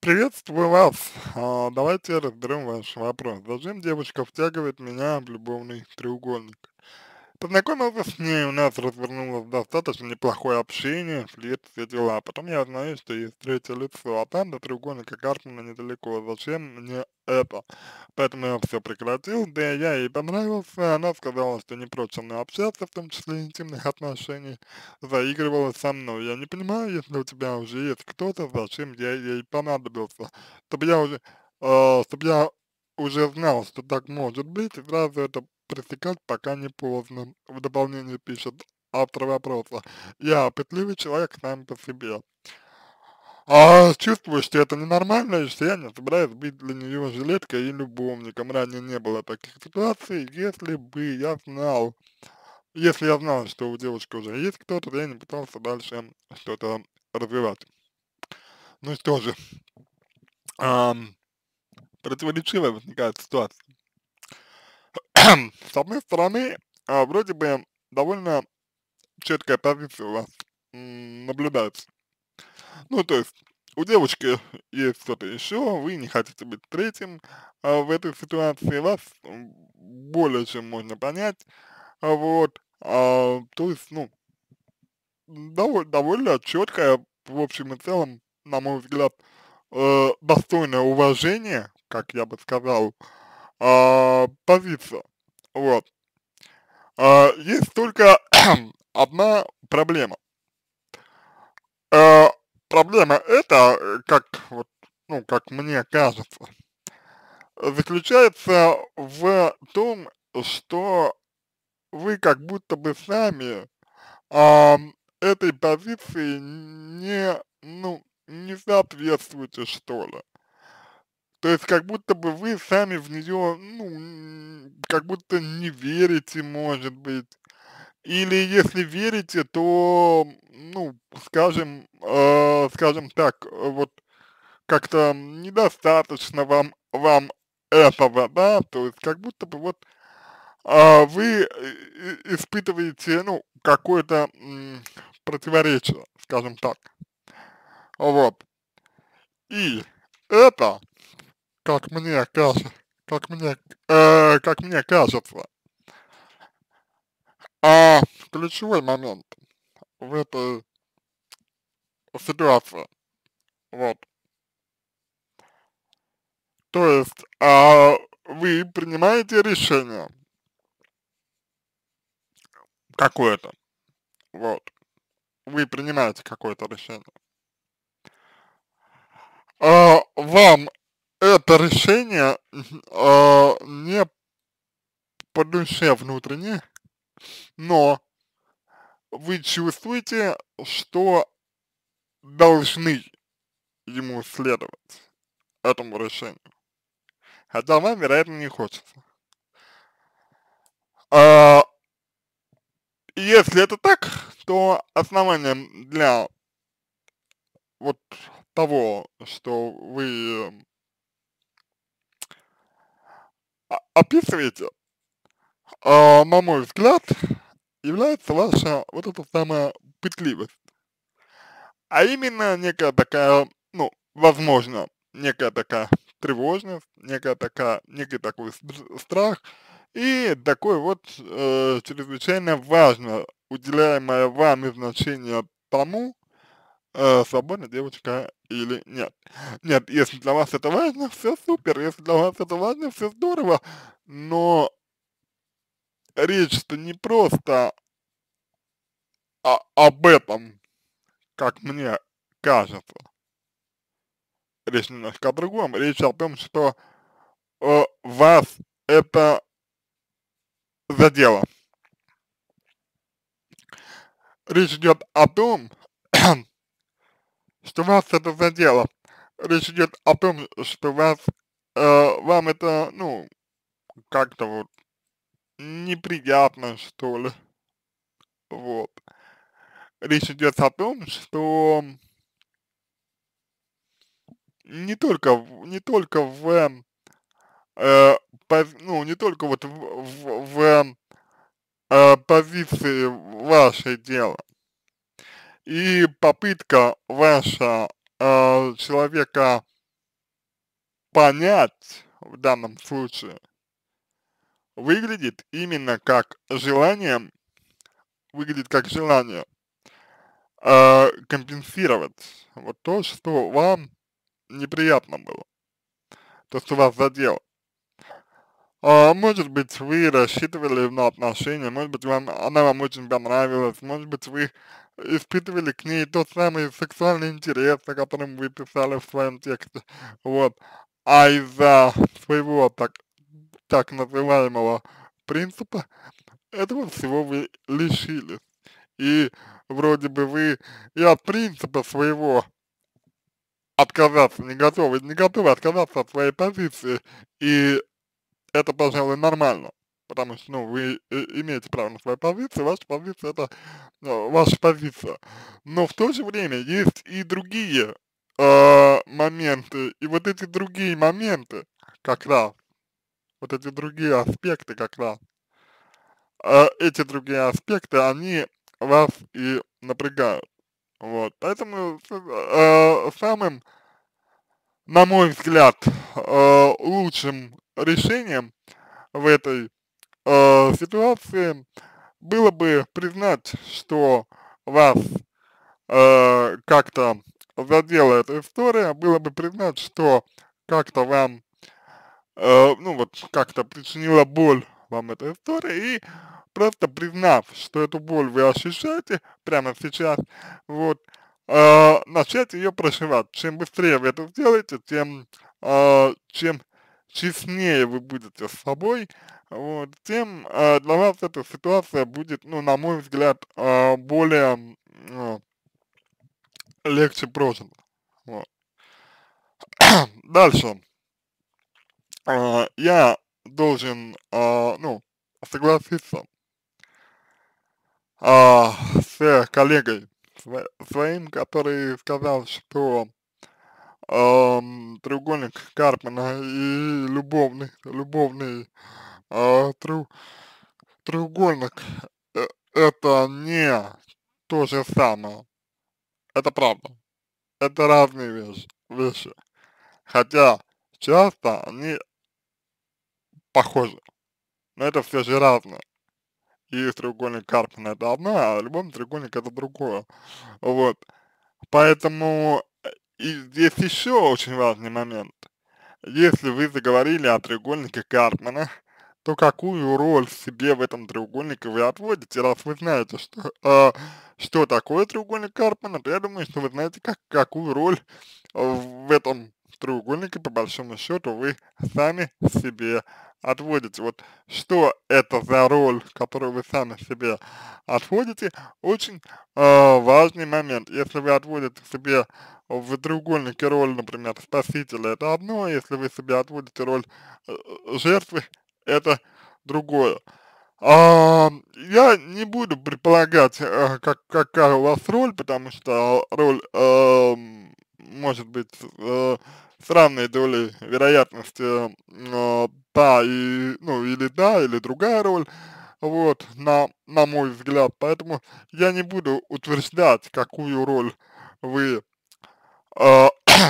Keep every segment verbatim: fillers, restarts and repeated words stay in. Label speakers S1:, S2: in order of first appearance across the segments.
S1: Приветствую вас. А, давайте разберем ваш вопрос. Зачем девушка втягивает меня в любовный треугольник? Познакомился с ней, у нас развернулось достаточно неплохое общение, флирт, все дела. Потом я знаю, что есть третье лицо, а там до треугольника Карпмана недалеко. Зачем мне это? Поэтому я все прекратил, да и я ей понравился. Она сказала, что не прочь со мной общаться, в том числе интимных отношений, заигрывала со мной. Я не понимаю, если у тебя уже есть кто-то, зачем я ей понадобился. Чтобы я уже, э, чтобы я уже знал, что так может быть, и сразу это пресекать, пока не поздно. В дополнение пишет автор вопроса. Я пытливый человек сам по себе. А чувствую, что это ненормально, и что я не собираюсь быть для нее жилеткой и любовником. Ранее не было таких ситуаций. Если бы я знал, если я знал, что у девушки уже есть кто-то, то я не пытался дальше что-то развивать. Ну что же, ам, противоречивая возникает ситуация. С одной стороны, а, вроде бы довольно четкая позиция у вас м, наблюдается. Ну, то есть у девочки есть кто-то еще, вы не хотите быть третьим а, в этой ситуации, вас м, более чем можно понять, а, вот, а, то есть, ну, довольно, довольно четкая, в общем и целом, на мой взгляд, э, достойное уважение, как я бы сказал, а, позиция, вот. А, есть только одна проблема. Э, проблема эта, э, как вот, ну, как мне кажется, заключается в том, что вы как будто бы сами, ам, этой позиции не, ну, не соответствуете, что ли. То есть как будто бы вы сами в нее, ну, м, как будто не верите, может быть. Или если верите, то, ну, скажем, э, скажем так, э, вот как-то недостаточно вам вам этого, да, то есть как будто бы вот, а, вы, э, и испытываете, ну, какое-то, м, противоречие, скажем так. Вот. И это, как мне кажется, как мне, э, как мне кажется, а, ключевой момент в этой ситуации. Вот. То есть, а, вы принимаете решение какое-то, вот. Вы принимаете какое-то решение. А, вам это решение, а, не по душе внутренне, но вы чувствуете, что должны ему следовать, этому решению. Хотя вам, вероятно, не хочется. А, и если это так, то основанием для вот того, что вы а, описываете, а, на мой взгляд, является ваша вот эта самая пытливость. А именно некая такая, ну, возможно, некая такая тревожность, некая такая, некий такой стр- страх и такое вот э, чрезвычайно важно уделяемое вами значение тому, э, свободна девочка или нет. Нет, если для вас это важно, все супер, если для вас это важно, все здорово, но речь-то не просто о- об этом, как мне кажется. Речь немножко о другом. Речь о том, что э, вас это задело. Речь идет о том, что вас это задело. Речь идет о том, что вас, э, вам это, ну, как-то вот неприятно, что ли. Вот. Речь идет о том, что не только, в- не только в, э, поз- ну, не только вот в, в, в э, позиции вашей дела, и попытка ваша, э, человека понять в данном случае выглядит именно как желание, выглядит как желание э, компенсировать вот то, что вам неприятно было, то, что вас задело. А, может быть, вы рассчитывали на отношения, может быть, вам она вам очень понравилась, может быть, вы испытывали к ней тот самый сексуальный интерес, о котором вы писали в своем тексте, вот. А из-за своего так, так называемого принципа этого всего вы лишились. И вроде бы вы и от принципа своего отказаться не готовы, не готовы отказаться от своей позиции, и это, пожалуй, нормально, потому что, ну, вы э, имеете право на свою позицию, ваша позиция это э, ваша позиция. Но в то же время есть и другие э, моменты, и вот эти другие моменты, как раз, вот эти другие аспекты, как раз, э, эти другие аспекты, они вас и напрягают. Вот, поэтому э, самым, на мой взгляд, э, лучшим решением в этой э, ситуации было бы признать, что вас э, как-то задела эта история, было бы признать, что как-то вам, э, ну вот, как-то причинила боль вам эта история, и просто признав, что эту боль вы ощущаете прямо сейчас, вот, э, начать ее прошивать. Чем быстрее вы это сделаете, тем, э, чем честнее вы будете с собой, вот, тем э, для вас эта ситуация будет, ну, на мой взгляд, э, более э, легче прожита. Вот. Дальше. Э, я должен, э, ну, согласиться а, с коллегой сво- своим, который сказал, что ам, треугольник Карпмана и любовный, любовный а, трeu- треугольник э, это не то же самое. Это правда. Это разные вещи. вещи. Хотя часто они похожи, но это все же разное. И треугольник Карпмана это одно, а любовный треугольник это другое. Вот. Поэтому э, и здесь еще очень важный момент. Если вы заговорили о треугольнике Карпмана, то какую роль себе в этом треугольнике вы отводите? Раз вы знаете, что, э, что такое треугольник Карпмана, то я думаю, что вы знаете, как, какую роль э, в этом треугольнике, по большому счету, вы сами себе отводите. Вот что это за роль, которую вы сами себе отводите, очень э, важный момент. Если вы отводите себе в треугольнике роль, например, спасителя, это одно, если вы себе отводите роль э, жертвы, это другое. А, я не буду предполагать, э, как, какая у вас роль, потому что роль эм, может быть э, с равной долей вероятности э, та и, ну, или да, или другая роль, вот, на, на мой взгляд, поэтому я не буду утверждать, какую роль вы э, э,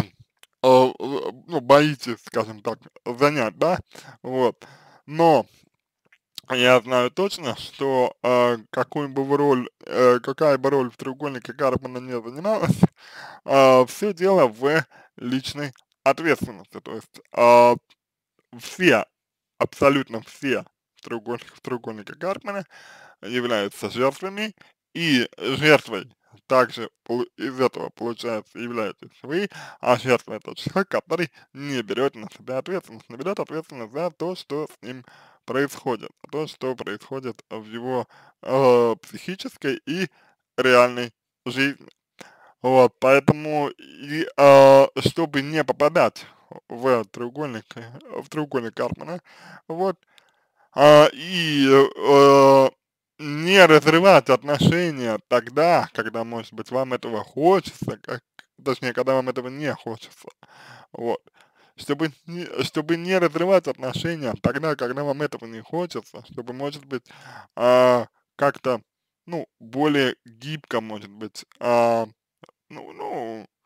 S1: ну, боитесь, скажем так, занять, да, вот, но я знаю точно, что э, какую бы вы роль, э, какая бы роль в треугольнике Карпмана не занималась, э, все дело в личной ответственности. То есть э, все, абсолютно все в треугольнике, в треугольнике Карпмана являются жертвами, и жертвой также полу- из этого, получается, являетесь вы, а жертва это человек, который не берет на себя ответственность, не берет ответственность за то, что с ним происходит, то, что происходит в его э, психической и реальной жизни. Вот, поэтому, и, э, чтобы не попадать в треугольник, э, в треугольник Карпмана, вот, а, и, э, не разрывать отношения тогда, когда, может быть, вам этого хочется, как точнее, когда вам этого не хочется. Вот. Чтобы не чтобы не разрывать отношения тогда, когда вам этого не хочется, чтобы, может быть, а, как-то, ну, более гибко, может быть, а, ну ну,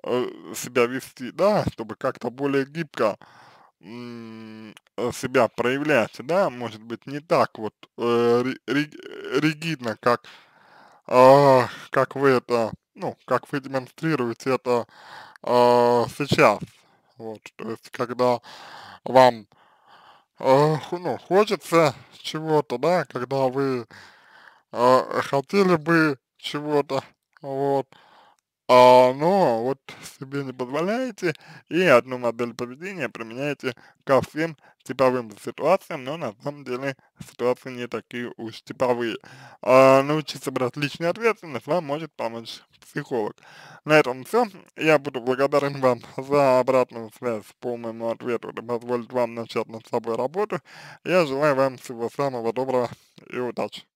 S1: э, себя вести, да, чтобы как-то более гибко м, э, себя проявлять, да, может быть, не так вот э, ри- ри- ригидно, как, а, как вы это, ну, как вы демонстрируете это а, сейчас. Вот, то есть, когда вам, а, ху- ну, хочется чего-то, да, когда вы а, хотели бы чего-то, вот, а, но вот себе не позволяете и одну модель поведения применяете ко всем типовым ситуациям, но на самом деле ситуации не такие уж типовые. А, научиться брать личную ответственность вам может помочь психолог. На этом все. Я буду благодарен вам за обратную связь по моему ответу. Это позволит вам начать над собой работу. Я желаю вам всего самого доброго и удачи.